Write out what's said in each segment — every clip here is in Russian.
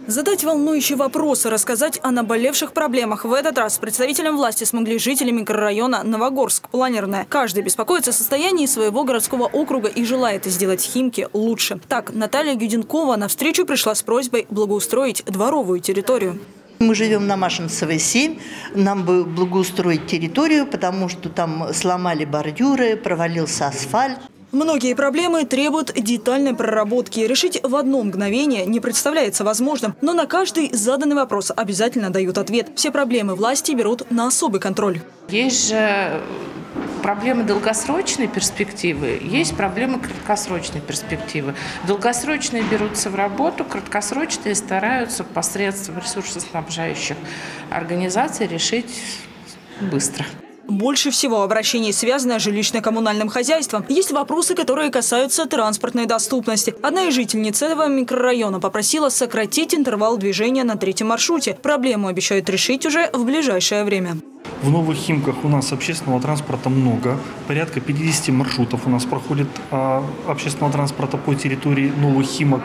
Задать волнующие вопросы, рассказать о наболевших проблемах. В этот раз представителям власти смогли жители микрорайона Новогорск-Планерная. Каждый беспокоится о состоянии своего городского округа и желает сделать Химки лучше. Так, Наталья Гюденкова навстречу пришла с просьбой благоустроить дворовую территорию. Мы живем на Машинцевой, 7. Нам бы благоустроить территорию, потому что там сломали бордюры, провалился асфальт. Многие проблемы требуют детальной проработки. Решить в одно мгновение не представляется возможным. Но на каждый заданный вопрос обязательно дают ответ. Все проблемы власти берут на особый контроль. Есть же проблемы долгосрочной перспективы, есть проблемы краткосрочной перспективы. Долгосрочные берутся в работу, краткосрочные стараются посредством ресурсоснабжающих организаций решить быстро. Больше всего обращений связано с жилищно-коммунальным хозяйством. Есть вопросы, которые касаются транспортной доступности. Одна из жительниц этого микрорайона попросила сократить интервал движения на 3-м маршруте. Проблему обещают решить уже в ближайшее время. В Новых Химках у нас общественного транспорта много. Порядка 50 маршрутов у нас проходит общественного транспорта по территории Новых Химок.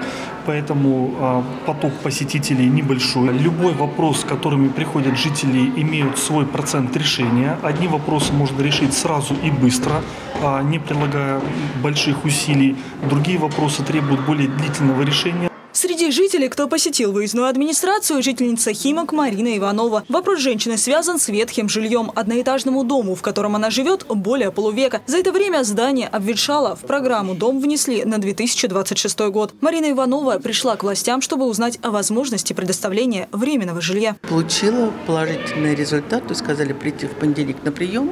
Поэтому поток посетителей небольшой. Любой вопрос, с которыми приходят жители, имеют свой процент решения. Одни вопросы можно решить сразу и быстро, не прилагая больших усилий. Другие вопросы требуют более длительного решения. Среди жителей, кто посетил выездную администрацию, жительница Химок Марина Иванова. Вопрос женщины связан с ветхим жильем. Одноэтажному дому, в котором она живет, более полувека. За это время здание обветшало. В программу дом внесли на 2026 год. Марина Иванова пришла к властям, чтобы узнать о возможности предоставления временного жилья. Получила положительный результат, то есть сказали прийти в понедельник на прием,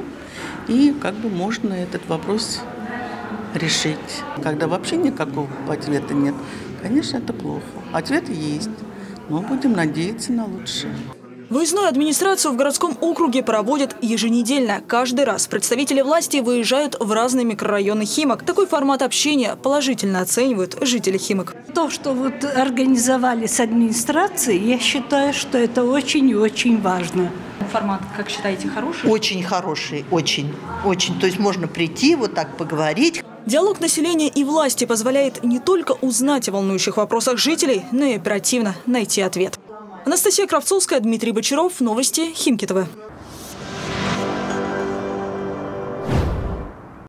и можно этот вопрос решить. Когда вообще никакого ответа нет, конечно, это плохо. Ответ есть, но будем надеяться на лучшее. Выездную администрацию в городском округе проводят еженедельно. Каждый раз представители власти выезжают в разные микрорайоны Химок. Такой формат общения положительно оценивают жители Химок. То, что организовали с администрацией, я считаю, что это очень и очень важно. Формат, как считаете, хороший? Очень хороший, очень. То есть можно прийти, вот так поговорить. Диалог населения и власти позволяет не только узнать о волнующих вопросах жителей, но и оперативно найти ответ. Анастасия Кравцовская, Дмитрий Бочаров. Новости Химки ТВ.